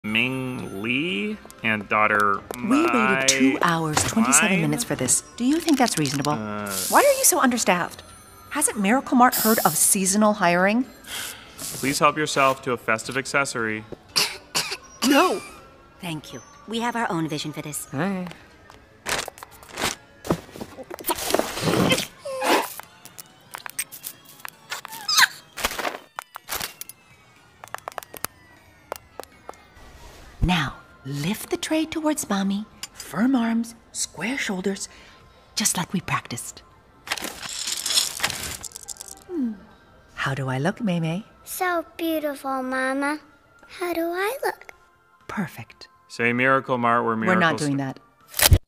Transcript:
Ming Li and daughter We waited 2 hours, 27 minutes for this. Do you think that's reasonable? Why are you so understaffed? Hasn't Miracle Mart heard of seasonal hiring? Please help yourself to a festive accessory. No! Thank you. We have our own vision for this. Hey. Now, lift the tray towards Mommy. Firm arms, square shoulders, just like we practiced. How do I look, Maymay? So beautiful, Mama. How do I look? Perfect. Say Miracle Mart where miracles... We're not doing that.